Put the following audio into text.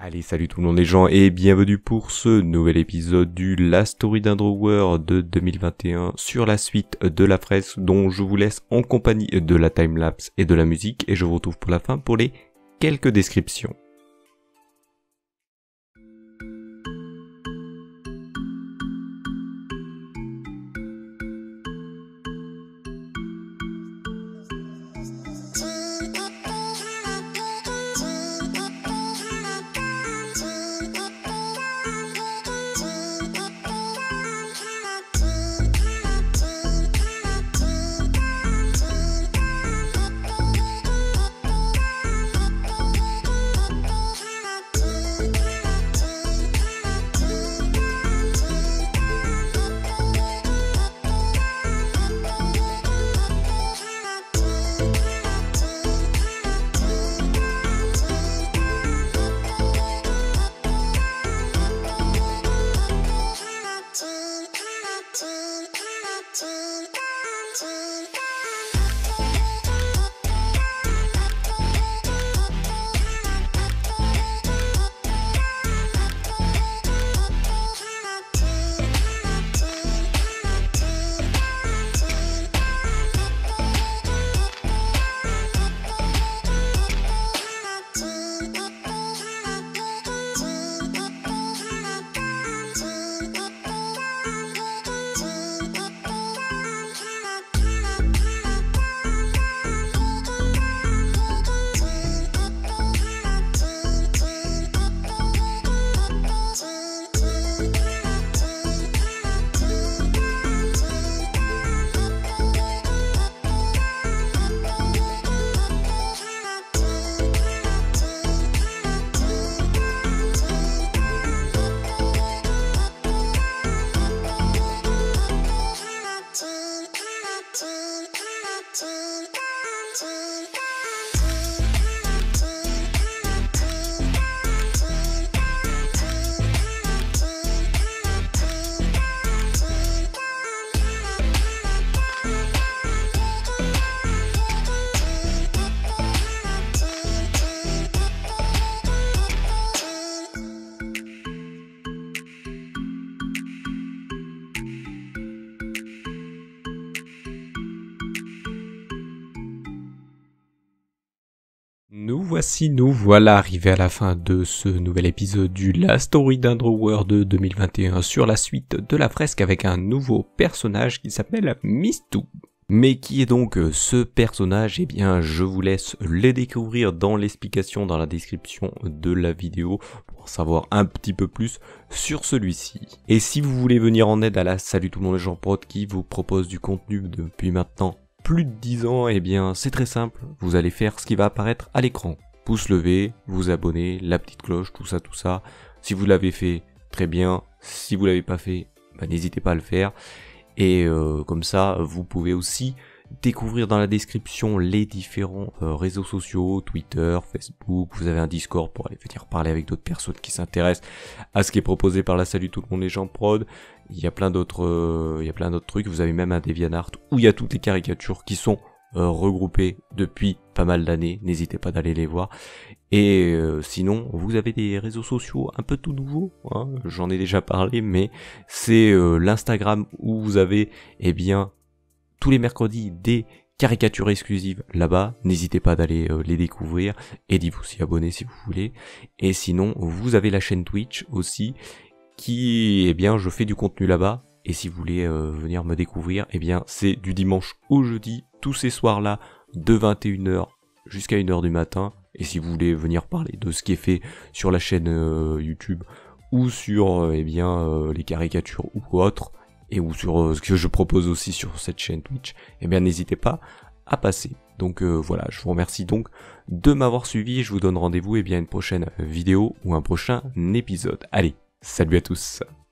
Allez, salut tout le monde les gens et bienvenue pour ce nouvel épisode du La Story d'Underworld de 2021 sur la suite de la fresque dont je vous laisse en compagnie de la timelapse et de la musique et je vous retrouve pour la fin pour les quelques descriptions. Nous voilà arrivés à la fin de ce nouvel épisode du La Story d'Underworld de 2021 sur la suite de la fresque avec un nouveau personnage qui s'appelle Mistou. Mais qui est donc ce personnage? Eh bien, je vous laisse le découvrir dans l'explication, dans la description de la vidéo pour en savoir un petit peu plus sur celui-ci. Et si vous voulez venir en aide à la Salut tout le monde les gens prod qui vous propose du contenu depuis maintenant plus de 10 ans, eh bien c'est très simple, vous allez faire ce qui va apparaître à l'écran. Pouce levé, vous abonner, la petite cloche, tout ça. Si vous l'avez fait, très bien. Si vous l'avez pas fait, n'hésitez pas à le faire. Et comme ça, vous pouvez aussi découvrir dans la description les différents réseaux sociaux, Twitter, Facebook. Vous avez un Discord pour aller venir parler avec d'autres personnes qui s'intéressent à ce qui est proposé par la Salut tout le monde les gens prod. Il y a plein d'autres trucs. Vous avez même un DeviantArt où il y a toutes les caricatures qui sont regroupées depuis pas mal d'années. N'hésitez pas d'aller les voir. Et sinon, vous avez des réseaux sociaux un peu tout nouveaux, hein, j'en ai déjà parlé, mais c'est l'Instagram où vous avez, eh bien, tous les mercredis des caricatures exclusives là-bas. N'hésitez pas d'aller les découvrir et d'y vous y abonner si vous voulez. Et sinon, vous avez la chaîne Twitch aussi, qui, eh bien, je fais du contenu là-bas. Et si vous voulez venir me découvrir, eh bien, c'est du dimanche au jeudi, tous ces soirs-là, de 21h jusqu'à 1h du matin. Et si vous voulez venir parler de ce qui est fait sur la chaîne YouTube ou sur eh bien les caricatures ou autres, et ou sur ce que je propose aussi sur cette chaîne Twitch, eh bien n'hésitez pas à passer. Donc voilà, je vous remercie donc de m'avoir suivi et je vous donne rendez-vous eh bien à une prochaine vidéo ou un prochain épisode. Allez, salut à tous.